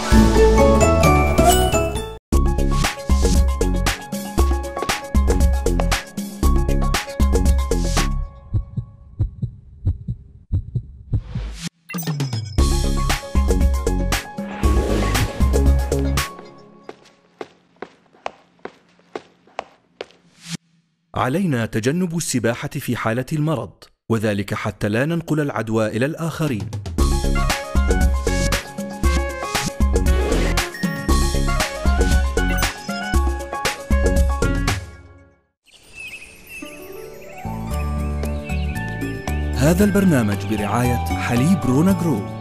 علينا تجنب السباحة في حالة المرض، وذلك حتى لا ننقل العدوى إلى الآخرين. هذا البرنامج برعاية حليب رونا جرو.